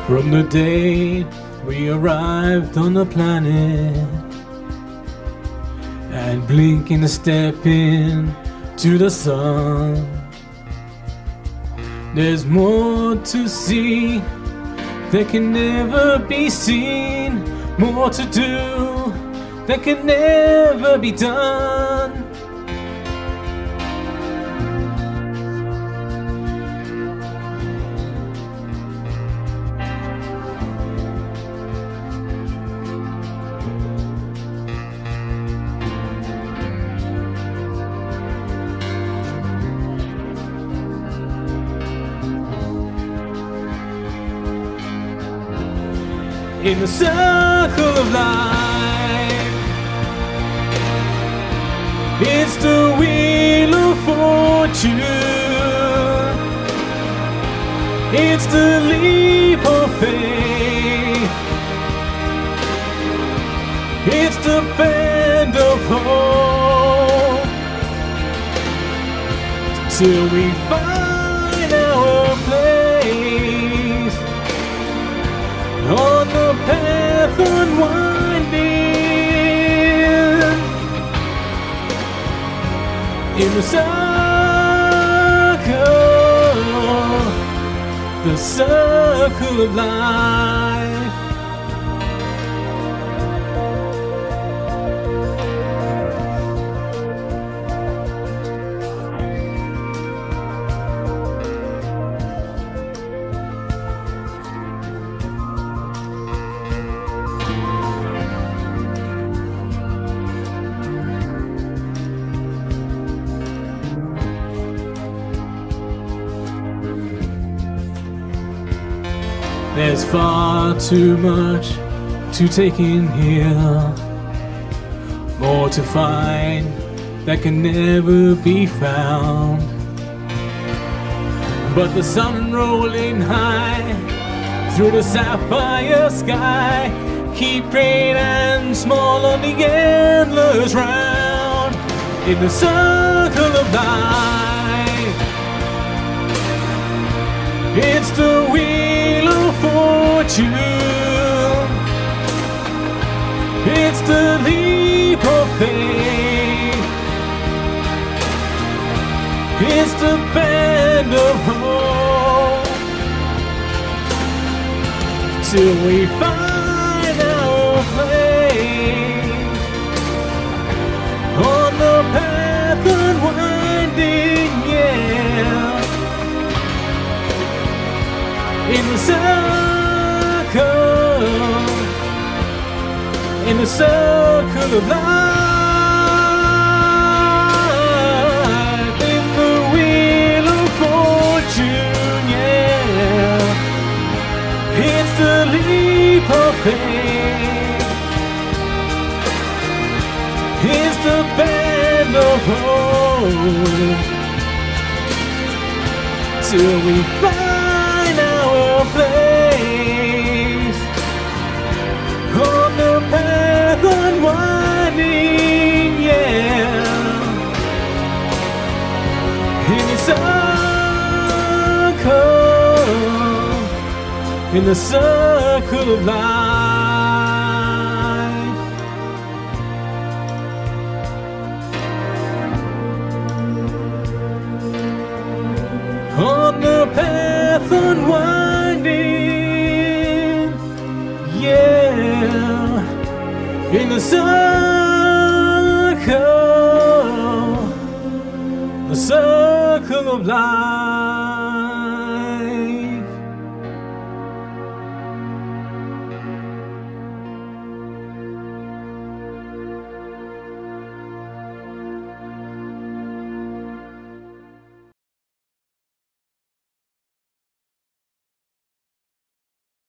From the day we arrived on the planet and blinking to step in to the sun, there's more to see that can never be seen, more to do that can never be done. In the circle of life, it's the wheel of fortune, it's the leap of faith, it's the bend of hope, till we find our place on the path unwinding, in the circle of life. There's far too much to take in here, more to find that can never be found. But the sun rolling high through the sapphire sky, keep great and small on the endless round. In the circle of life, it's the wheel of fortune, it's the leap of faith, it's the bend of hope, till we find our place on the path unwinding, yeah. In the circle of life, in the wheel of fortune, yeah. It's the leap of faith, it's the bend of hope, till we find our place on the path unwinding, yeah. In the circle of life. On the path unwinding, yeah. In the circle of life.